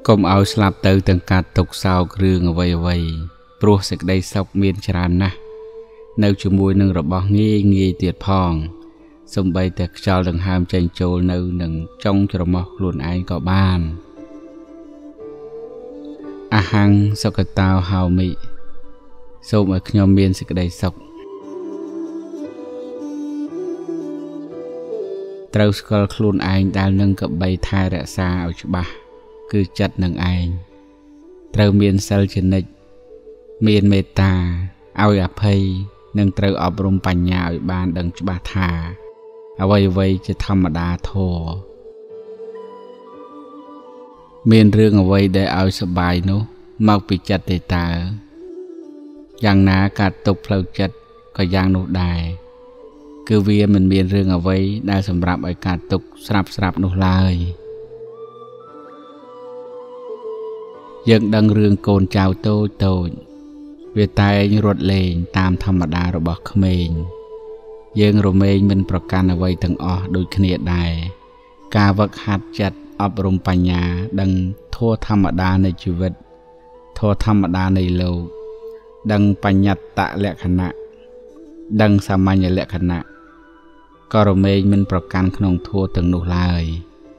กុំឲ្យស្លាប់ទៅទាំងការទុកសោករឿងអ្វីៗព្រោះសេចក្តីសុខមានច្រើនណាស់នៅជាមួយនឹងរបស់ងាយទៀតផងសំបីតែខ្យល់ដង្ហើមចេញចូលនៅនឹងចុងច្រមុះខ្លួនឯងក៏បានអហង្សុគតោហៅមិសូមឲ្យខ្ញុំមានសេចក្តីសុខត្រូវស្គាល់ខ្លួនឯងដែលនឹងកបីថែរក្សាឲ្យច្បាស់គឺចិត្តនឹងឯងត្រូវមានសិលជានិច្ចមានមេត្តាឲ្យអភ័យនិងត្រូវអប់រំបញ្ញាឲ្យបានដឹងច្បាស់ថាអ្វីជាធម្មតាធម៌មានរឿងអ្វីដែលឲ្យសប្បាយនោះមកពីចិត្តទេតើយ៉ាងណាការទុកផ្លូវចិត្តក៏យ៉ាងនោះដែរគឺវាមិនមានរឿងអ្វីដែលសម្រាប់ឲ្យការទុកស្រាប់នោះឡើយយើងដឹងរឿងកូនចៅតូចវាតែងរត់លេងតាមធម្មតារបស់ក្មេងយើងរមែងមិនប្រកាន់អ្វីទាំងអស់ដូចគ្នាដែរការវឹកហាត់ចិត្តអប់រំបញ្ញាដឹងធម៌ធម្មតានៃជីវិតធម៌ធម្មតានៃលោកដឹងបញ្ញត្តលក្ខណៈដឹងសាមញ្ញលក្ខណៈក៏រមែងមិនប្រកាន់ក្នុងធម៌ទាំងនោះឡើយ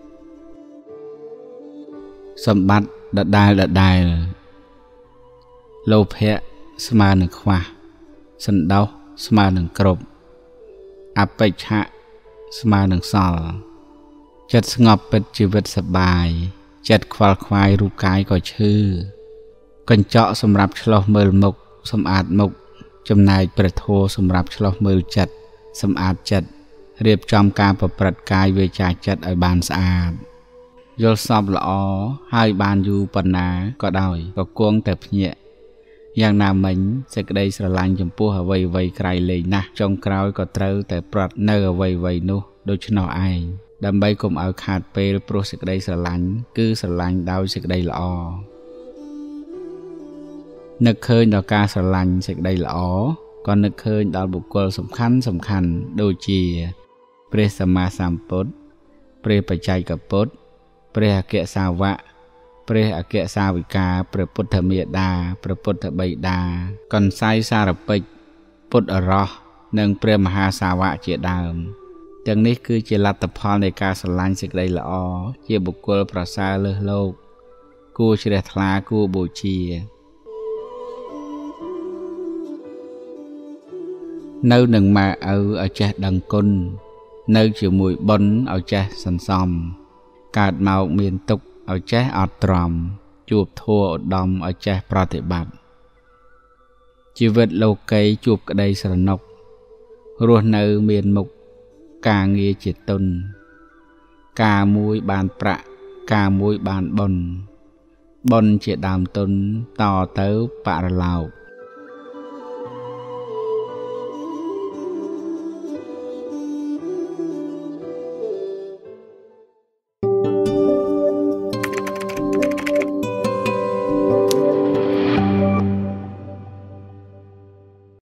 សម្បត្តិដដែលលោភៈស្មើនឹងខ្វះសន្តោសស្មើនឹងគ្រប់អបិច្ឆៈស្មើនឹងសល់ចិត្តស្ងប់ពិតជីវិតសប្បាយចិត្តខ្វល់ខ្វាយរូបកាយក៏ឈឺកញ្ចក់សម្រាប់ឆ្លោះមើលមុខសម្អាតមុខចំណែកព្រះធម៌សម្រាប់ឆ្លោះមើលចិត្តសម្អាតចិត្តរៀបចំការប្រព្រឹត្តកាយវាចាចិត្តឲ្យបានស្អាតយល់សពល្អហើយបានយូរប៉ុណ្ណាក៏ដោយក៏គង់តែភ្ញាក់យ៉ាងណាមិញសេចក្តីស្រឡាញ់ចំពោះអ្វីក្រៃលែងណាស់ចុងក្រោយក៏ត្រូវតែប្រត់នៅអ្វីនោះដូច្នោះឯងដើម្បីកុំឲ្យខាតពេលព្រោះសេចក្តីស្រឡាញ់គឺស្រឡាញ់ដោយសេចក្តីល្អនឹកឃើញដល់ការស្រឡាញ់សេចក្តីល្អក៏នឹកឃើញដល់បុគ្គលសំខាន់ដូចជាព្រះសម្មាសម្ពុទ្ធព្រះបច្ចេកពុទ្ធព្រះអគ្គសាវកព្រះអគ្គសាវិកាព្រះពុទ្ធមេដាព្រះពុទ្ធបិតាកន្សៃសារពេជ្រពុទ្ធអរោះនិងព្រះមហាសាវកជាដើមទាំងនេះគឺជាលទ្ធផលនៃការស្រឡាញ់សេចក្តីល្អជាបុគ្គលប្រសើរលើសលោកគួរជ្រះថ្លាគួរបូជានៅនឹងម៉ែឪឲ្យចេះដឹងគុណនៅជាមួយបុណ្យឲ្យចេះសន្សំកើតមកមានទុក្ខឲ្យចេះអត់ទ្រាំជួបធម៌ឧត្តមឲ្យចេះប្រតិបត្តិជីវិតលោកីជួបក្តីស្រណុករស់នៅមានមុខការងារជាទុនការមួយបានប្រាក់ការមួយបានបុណ្យជាដើមទុនតទៅបរលោក